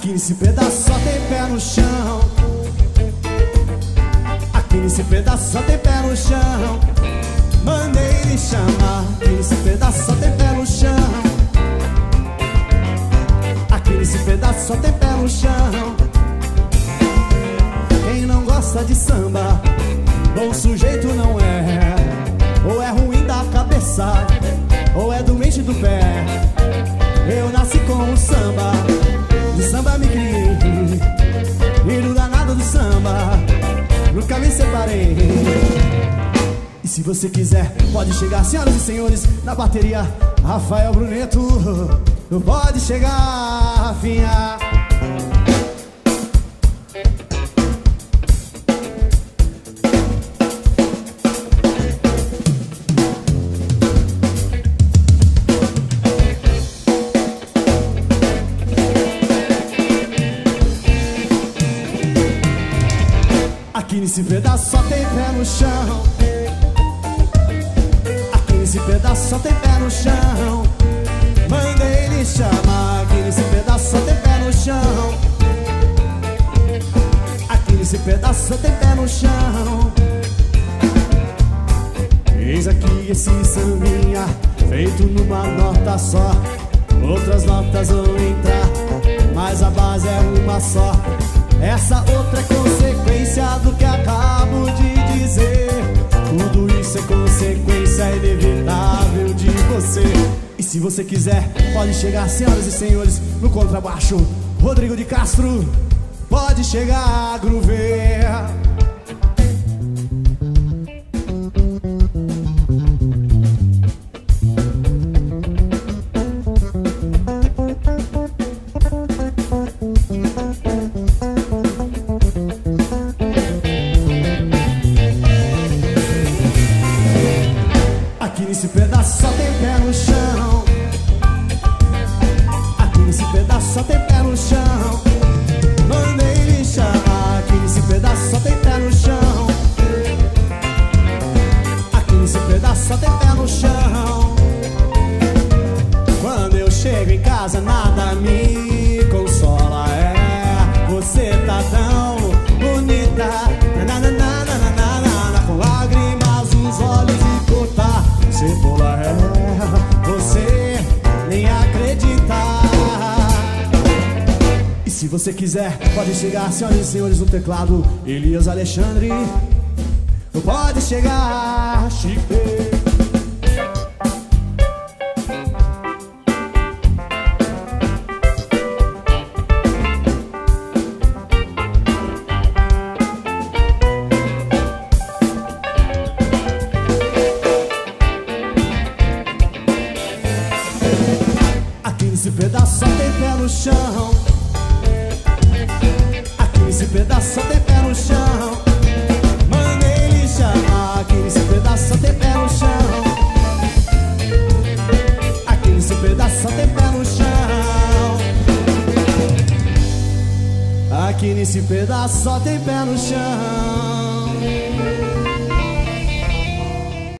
Aqui nesse pedaço só tem pé no chão. Aqui nesse pedaço só tem pé no chão. Mandei ele chamar. Aqui nesse pedaço só tem pé no chão. Aqui nesse pedaço só tem pé no chão. Quem não gosta de samba, bom sujeito não é. Ou é ruim da cabeça, ou é doente do pé. Eu nasci com o samba, de samba me criei. E no danado do samba nunca me separei. E se você quiser, pode chegar, senhoras e senhores, na bateria, Rafael Bruneto. Pode chegar, Rafinha. Aqui nesse pedaço só tem pé no chão. Aqui nesse pedaço só tem pé no chão. Mandei ele chamar. Aqui nesse pedaço só tem pé no chão. Aqui nesse pedaço só tem pé no chão. Eis aqui esse sambinha feito numa nota só. Outras notas vão entrar, mas a base é uma só. Essa outra é consequência do que acabo de dizer. Tudo isso é consequência inevitável de você. E se você quiser, pode chegar, senhoras e senhores, no contrabaixo, Rodrigo de Castro. Pode chegar, groove. Aqui nesse pedaço só tem pé no chão. Aqui nesse pedaço só tem pé no chão. Mandei ele chamar. Aqui nesse pedaço só tem pé no chão. Aqui nesse pedaço só tem pé no chão. Quando eu chego em casa nada me consola. É, você tá tão bonita, com lágrimas nos olhos e cortar cebola, você nem acredita. E se você quiser, pode chegar, senhoras e senhores, no teclado, Elias Alexandre. Pode chegar, Chique. Aqui nesse pedaço só tem pé no chão. Aqui nesse pedaço só tem pé no chão. Mandei ele chamar. Aqui nesse pedaço só tem pé no chão. Aqui nesse pedaço só tem pé no chão. Aqui nesse pedaço só tem pé no chão.